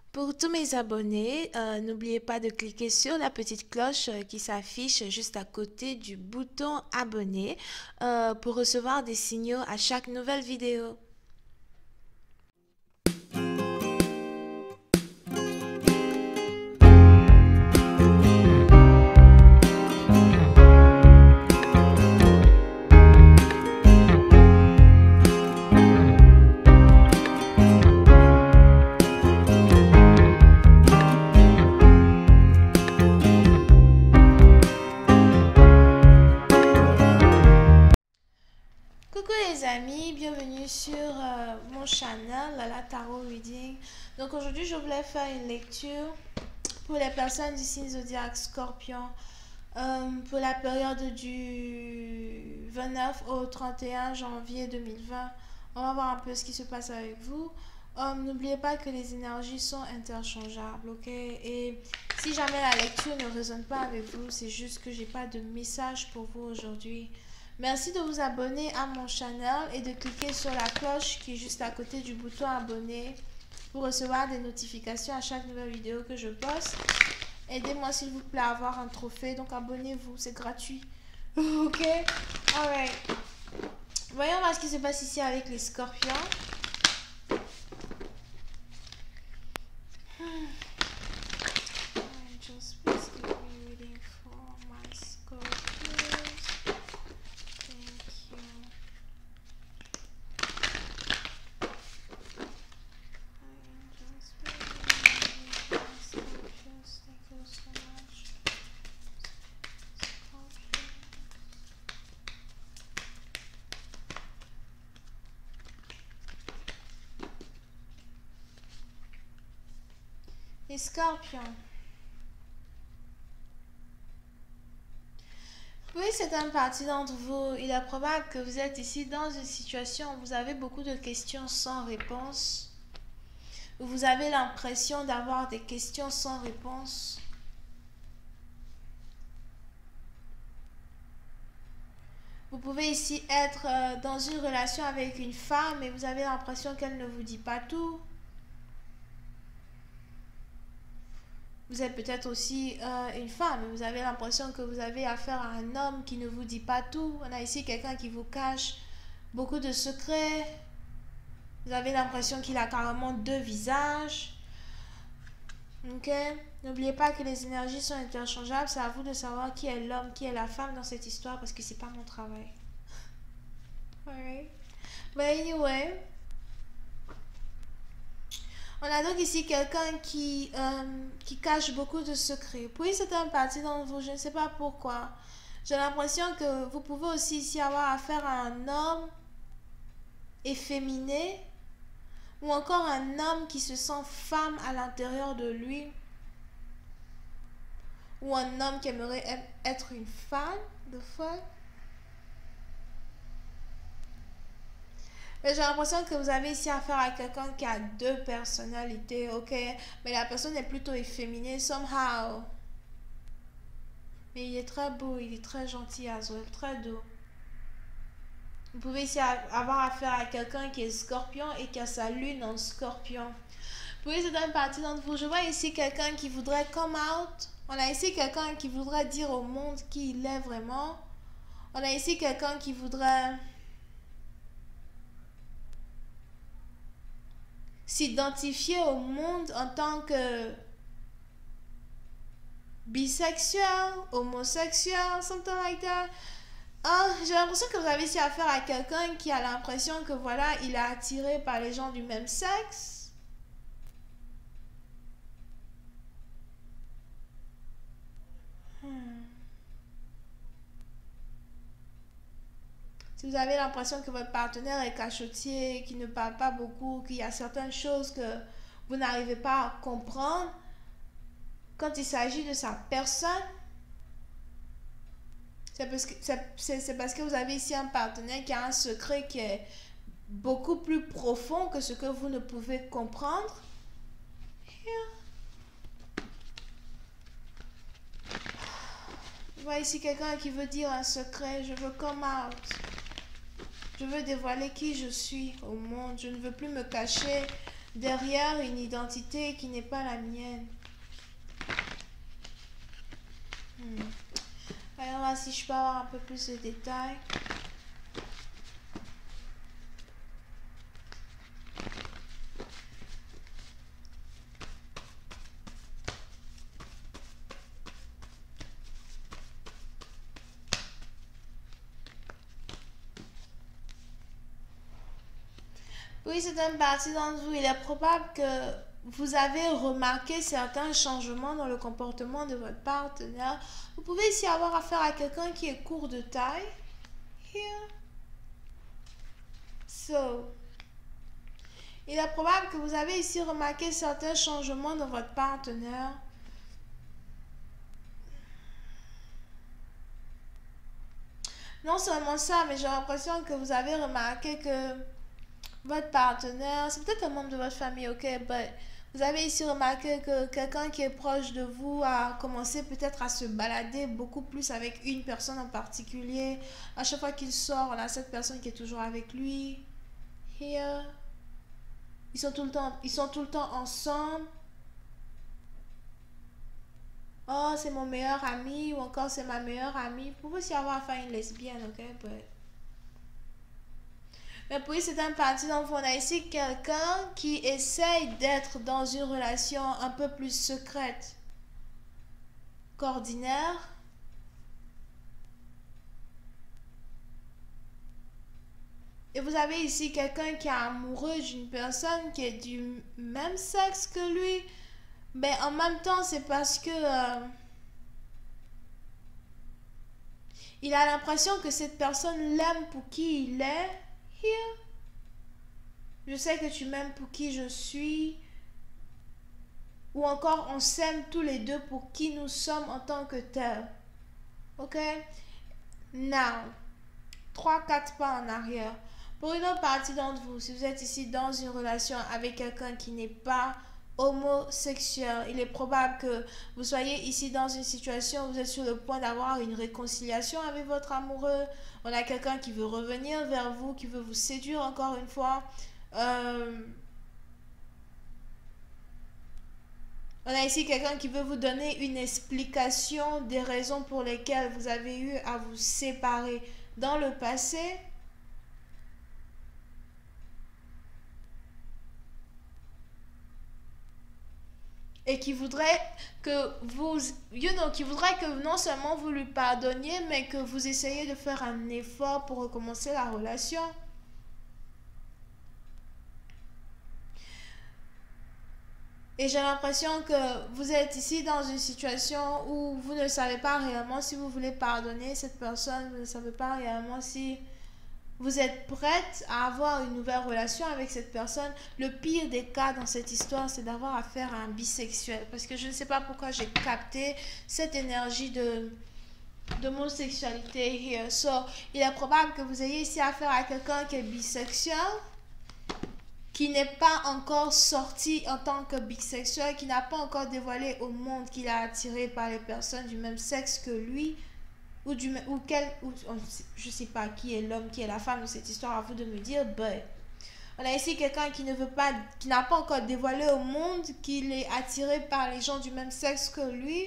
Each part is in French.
Pour tous mes abonnés, n'oubliez pas de cliquer sur la petite cloche qui s'affiche juste à côté du bouton abonner pour recevoir des signaux à chaque nouvelle vidéo. Coucou les amis, bienvenue sur mon channel la Tarot Reading. Donc aujourd'hui je voulais faire une lecture pour les personnes du signe zodiaque Scorpion pour la période du 29 au 31 janvier 2020. On va voir un peu ce qui se passe avec vous. N'oubliez pas que les énergies sont interchangeables, ok? Et si jamais la lecture ne résonne pas avec vous, c'est juste que j'ai pas de message pour vous aujourd'hui. Merci de vous abonner à mon channel et de cliquer sur la cloche qui est juste à côté du bouton abonner pour recevoir des notifications à chaque nouvelle vidéo que je poste. Aidez-moi s'il vous plaît à avoir un trophée, donc abonnez-vous, c'est gratuit. Ok? Alright. Voyons voir ce qui se passe ici avec les scorpions. Just please give me reading for my scorpions. Thank you. Les scorpions. Oui, c'est une partie d'entre vous. Il est probable que vous êtes ici dans une situation où vous avez beaucoup de questions sans réponse. Où vous avez l'impression d'avoir des questions sans réponse. Vous pouvez ici être dans une relation avec une femme et vous avez l'impression qu'elle ne vous dit pas tout. Vous êtes peut-être aussi une femme et vous avez l'impression que vous avez affaire à un homme qui ne vous dit pas tout. On a ici quelqu'un qui vous cache beaucoup de secrets. Vous avez l'impression qu'il a carrément deux visages. Ok? N'oubliez pas que les énergies sont interchangeables. C'est à vous de savoir qui est l'homme, qui est la femme dans cette histoire parce que c'est pas mon travail. Alright. But anyway. On a donc ici quelqu'un qui cache beaucoup de secrets. Puis c'est un parti d'entre vous, je ne sais pas pourquoi. J'ai l'impression que vous pouvez aussi ici avoir affaire à un homme efféminé ou encore un homme qui se sent femme à l'intérieur de lui ou un homme qui aimerait être une femme de fois. Mais j'ai l'impression que vous avez ici affaire à quelqu'un qui a deux personnalités, ok? Mais la personne est plutôt efféminée, somehow. Mais il est très beau, il est très gentil, Azul, très doux. Vous pouvez ici avoir affaire à quelqu'un qui est scorpion et qui a sa lune en scorpion. Puis c'est une partie d'entre vous. Je vois ici quelqu'un qui voudrait come out. On a ici quelqu'un qui voudrait dire au monde qui il est vraiment. On a ici quelqu'un qui voudrait s'identifier au monde en tant que bisexuel, homosexuel, something like that. J'ai l'impression que vous avez ici affaire à quelqu'un qui a l'impression que voilà, il est attiré par les gens du même sexe. Si vous avez l'impression que votre partenaire est cachotier, qu'il ne parle pas beaucoup, qu'il y a certaines choses que vous n'arrivez pas à comprendre, quand il s'agit de sa personne, c'est parce que vous avez ici un partenaire qui a un secret qui est beaucoup plus profond que ce que vous ne pouvez comprendre. Je vois ici quelqu'un qui veut dire un secret. Je veux come out. Je veux dévoiler qui je suis au monde. Je ne veux plus me cacher derrière une identité qui n'est pas la mienne. Voyons voir si je peux avoir un peu plus de détails. Oui, c'est une partie d'entre vous. Il est probable que vous avez remarqué certains changements dans le comportement de votre partenaire. Vous pouvez ici avoir affaire à quelqu'un qui est court de taille. Here. So, il est probable que vous avez ici remarqué certains changements dans votre partenaire. Non seulement ça, mais j'ai l'impression que vous avez remarqué que votre partenaire, c'est peut-être un membre de votre famille, ok, mais vous avez ici remarqué que quelqu'un qui est proche de vous a commencé peut-être à se balader beaucoup plus avec une personne en particulier. À chaque fois qu'il sort, on a cette personne qui est toujours avec lui. Here. Ils sont tout le temps ensemble. Oh, c'est mon meilleur ami, ou encore c'est ma meilleure amie. Vous pouvez aussi avoir affaire à une lesbienne, ok, mais puis c'est un parti d'enfant. On a ici quelqu'un qui essaye d'être dans une relation un peu plus secrète qu'ordinaire. Et vous avez ici quelqu'un qui est amoureux d'une personne qui est du même sexe que lui. Mais en même temps, c'est parce que il a l'impression que cette personne l'aime pour qui il est. Here. Je sais que tu m'aimes pour qui je suis. Ou encore, on s'aime tous les deux pour qui nous sommes en tant que tel. Ok? Now, 3-4 pas en arrière. Pour une autre partie d'entre vous, si vous êtes ici dans une relation avec quelqu'un qui n'est pas homosexuel, il est probable que vous soyez ici dans une situation où vous êtes sur le point d'avoir une réconciliation avec votre amoureux. On a quelqu'un qui veut revenir vers vous, qui veut vous séduire encore une fois. On a ici quelqu'un qui veut vous donner une explication des raisons pour lesquelles vous avez eu à vous séparer dans le passé. Et qui voudrait que vous, qui voudrait que non seulement vous lui pardonniez, mais que vous essayiez de faire un effort pour recommencer la relation. Et j'ai l'impression que vous êtes ici dans une situation où vous ne savez pas réellement si vous voulez pardonner cette personne, vous ne savez pas réellement si vous êtes prête à avoir une nouvelle relation avec cette personne. Le pire des cas dans cette histoire, c'est d'avoir affaire à un bisexuel. Parce que je ne sais pas pourquoi j'ai capté cette énergie d'homosexualité here. So, il est probable que vous ayez ici affaire à quelqu'un qui est bisexuel, qui n'est pas encore sorti en tant que bisexuel, qui n'a pas encore dévoilé au monde qu'il est attiré par les personnes du même sexe que lui. Je sais pas qui est l'homme, qui est la femme de cette histoire, à vous de me dire, but on a ici quelqu'un qui ne veut pas, qui n'a pas encore dévoilé au monde qu'il est attiré par les gens du même sexe que lui.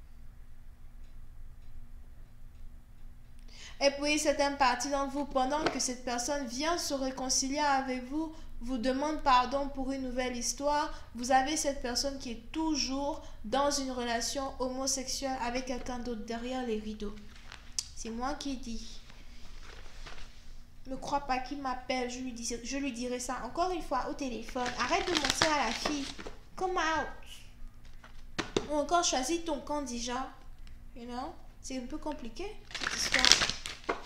Et puis certaines parties d'entre vous, pendant que cette personne vient se réconcilier avec vous, vous demande pardon pour une nouvelle histoire, vous avez cette personne qui est toujours dans une relation homosexuelle avec quelqu'un d'autre derrière les rideaux. C'est moi qui dis. Ne crois pas qu'il m'appelle, je lui dirai ça encore une fois au téléphone. Arrête de mentir à la fille. Come out. Ou encore choisis ton camp déjà. You know? C'est un peu compliqué cette histoire.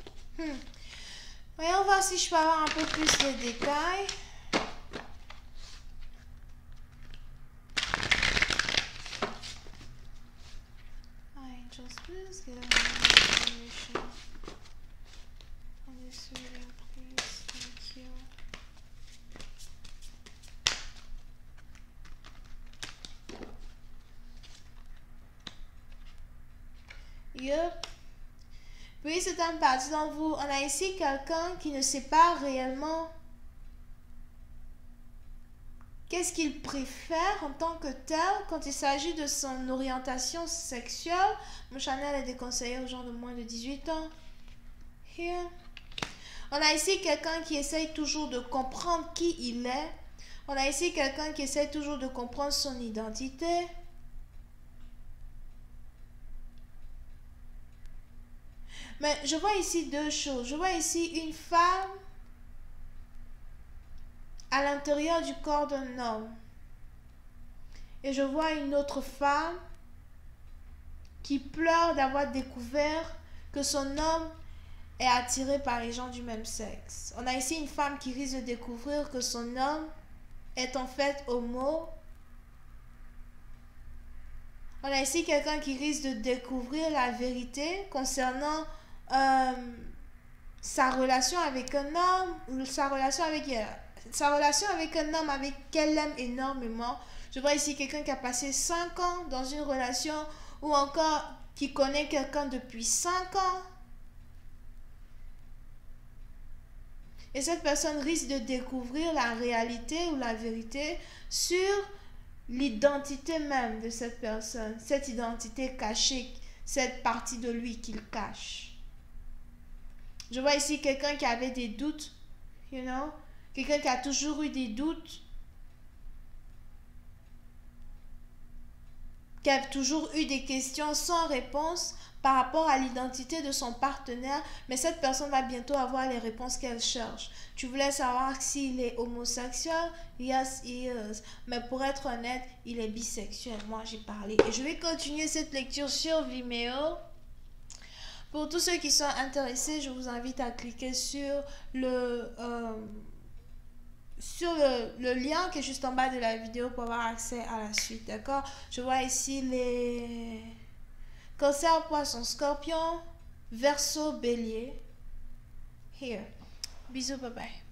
Voyons voir si je peux avoir un peu plus de détails. Angels, please get information. On this video, please. Thank you. Yup. Puis c'est un parti dans vous. On a ici quelqu'un qui ne sait pas réellement qu'est-ce qu'il préfère en tant que tel quand il s'agit de son orientation sexuelle. Mon Chanel est déconseillé aux gens de moins de 18 ans. Here. On a ici quelqu'un qui essaye toujours de comprendre qui il est. On a ici quelqu'un qui essaye toujours de comprendre son identité. Mais je vois ici deux choses. Je vois ici une femme à l'intérieur du corps d'un homme. Et je vois une autre femme qui pleure d'avoir découvert que son homme est attiré par les gens du même sexe. On a ici une femme qui risque de découvrir que son homme est en fait homo. On a ici quelqu'un qui risque de découvrir la vérité concernant sa relation avec un homme ou sa relation avec un homme avec qu'elle aime énormément. Je vois ici quelqu'un qui a passé 5 ans dans une relation ou encore qui connaît quelqu'un depuis 5 ans. Et cette personne risque de découvrir la réalité ou la vérité sur l'identité même de cette personne, cette identité cachée, cette partie de lui qu'il cache. Je vois ici quelqu'un qui avait des doutes, quelqu'un qui a toujours eu des doutes, qui a toujours eu des questions sans réponse par rapport à l'identité de son partenaire, mais cette personne va bientôt avoir les réponses qu'elle cherche. Tu voulais savoir s'il est homosexuel? Yes, he is. Mais pour être honnête, il est bisexuel. Moi, j'ai parlé. Et je vais continuer cette lecture sur Vimeo. Pour tous ceux qui sont intéressés, je vous invite à cliquer sur le lien qui est juste en bas de la vidéo pour avoir accès à la suite, d'accord? Je vois ici les Cancer, Poisson, Scorpion, Verseau, Bélier. Here. Bisous, bye bye.